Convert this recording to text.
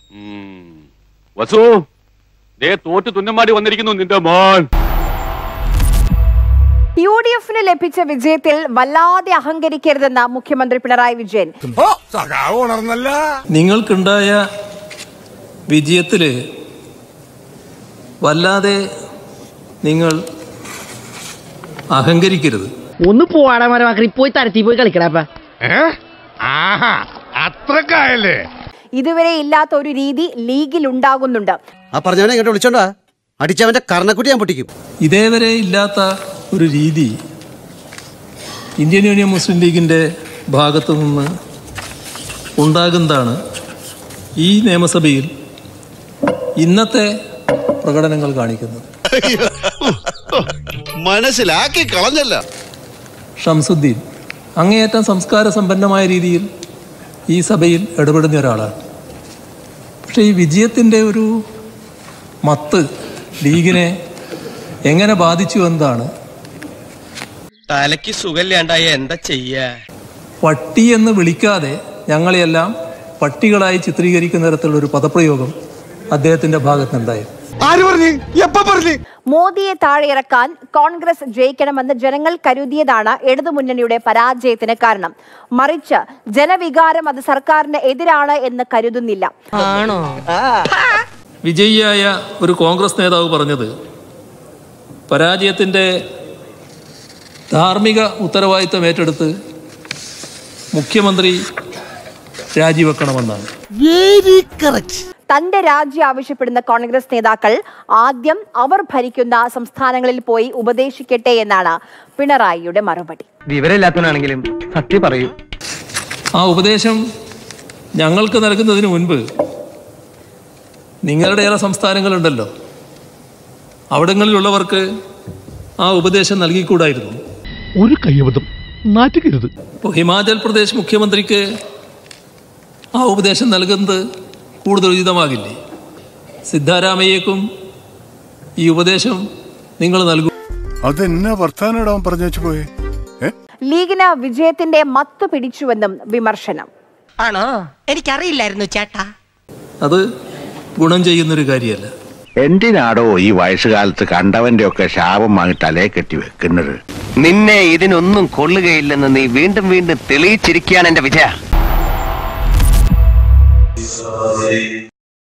വസു, ദേ തോറ്റ് തുന്നമാടി വന്നിരിക്കുന്നു നിന്റെ മോൻ. UDFന് ലഭിച്ച വിജയത്തിൽ വല്ലാതെ അഹങ്കരിക്കരുതെന്ന മുഖ്യമന്ത്രി പിണറായി വിജയൻ. നിങ്ങൾക്കുണ്ടായ വിജയത്തില് വല്ലാതെ നിങ്ങൾ അഹങ്കരിക്കരുത്. ഒന്ന് പോവാടാ മരമാക്കി പോയി തരത്തി പോയി കളിക്കടാ. അത്രക്കായല്ലേ? ഇതുവരെ ഇല്ലാത്ത ഒരു രീതി ലീഗിൽ ഉണ്ടാകുന്നുണ്ട്. ആ പറഞ്ഞവനെ ഇങ്ങോട്ട് വിളിച്ചോണ്ടാ അടിച്ചവന്റെ കർണക്കുട്ടി ഞാൻ പൊട്ടിക്കും. ഇതേവരെ ഇല്ലാത്ത ഒരു രീതി ഇന്ത്യൻ യൂണിയൻ മുസ്ലിം ലീഗിന്റെ ഭാഗത്തു നിന്ന് ഉണ്ടാകുന്നതാണ് ഈ നിയമസഭയിൽ ഇന്നത്തെ പ്രകടനങ്ങൾ കാണിക്കുന്നത്. മനസ്സിലാക്കി കളഞ്ഞല്ല. ഷംസുദ്ദീൻ അങ്ങേയറ്റം സംസ്കാര സമ്പന്നമായ രീതിയിൽ ഈ സഭയിൽ ഇടപെടുന്ന ഒരാളാണ്. പക്ഷെ ഈ വിജയത്തിൻ്റെ ഒരു മത്ത് ലീഗിനെ എങ്ങനെ ബാധിച്ചു എന്നതാണ്. തലയ്ക്ക് സുഖമില്ലാണ്ടായ എന്താ ചെയ്യാ? പട്ടി എന്ന് വിളിക്കാതെ ഞങ്ങളെയെല്ലാം പട്ടികളായി ചിത്രീകരിക്കുന്ന തരത്തിലുള്ള ഒരു പദപ്രയോഗം അദ്ദേഹത്തിന്റെ ഭാഗത്തുനിന്നുണ്ടായി. മോദിയെ താഴെയിറക്കാൻ കോൺഗ്രസ് ജയിക്കണമെന്ന് ജനങ്ങൾ കരുതിയതാണ് ഇടതുമുന്നണിയുടെ പരാജയത്തിന് കാരണം. മറിച്ച് ജനവികാരം അത് സർക്കാരിന് എതിരാണ് എന്ന് കരുതുന്നില്ല. വിജയിയായ ഒരു കോൺഗ്രസ് നേതാവ് പറഞ്ഞത് പരാജയത്തിന്റെ ധാർമ്മിക ഉത്തരവാദിത്തം ഏറ്റെടുത്ത് മുഖ്യമന്ത്രി രാജിവെക്കണമെന്നാണ്. തന്റെ രാജി ആവശ്യപ്പെടുന്ന കോൺഗ്രസ് നേതാക്കൾ ആദ്യം അവർ ഭരിക്കുന്ന സംസ്ഥാനങ്ങളിൽ പോയി ഉപദേശിക്കട്ടെ എന്നാണ് പിണറായിയുടെ മറുപടി. വിവരമില്ലാത്തവനാണെങ്കിലും സത്യം പറയൂ. ആ ഉപദേശം ഞങ്ങൾക്ക് നൽകുന്നതിന് മുൻപ് നിങ്ങളുടെ ഏറെ സംസ്ഥാനങ്ങളുണ്ടല്ലോ, അവിടങ്ങളിലുള്ളവർക്ക് ആ ഉപദേശം നൽകിക്കൂടായിരുന്നു. ഒരു കയ്യബദ്ധം നാറ്റുകരുത്. ഇപ്പോൾ ഹിമാചൽ പ്രദേശ് മുഖ്യമന്ത്രിക്ക് ആ ഉപദേശം നൽകുന്നത് കൂടുതൽ ഉചിതമാകില്ലേ? സിദ്ധാരാമയ്യക്കും ഈ ഉപദേശം നിങ്ങൾ നൽകും. അതെന്നാ വർത്താനം പറഞ്ഞു വെച്ചു പോയേ? ലീഗിന് വിജയത്തിന്റെ മത്ത് പിടിച്ചുവെന്നും വിമർശനം. ആണോ? എനിക്കറിയില്ലായിരുന്നു ചേട്ടാ. അത് ഗുണം ചെയ്യുന്നൊരു കാര്യമല്ല. എന്തിനാടോ ഈ വയസ്സുകാലത്ത് കണ്ടവന്റെ ഒക്കെ ശാപം വാങ്ങി തലേ കെട്ടി വെക്കുന്നത്? നിന്നെ ഇതിനൊന്നും കൊള്ളുകയില്ലെന്ന് നീ വീണ്ടും വീണ്ടും തെളിയിച്ചിരിക്കുകയാണ് എന്റെ വിജയ.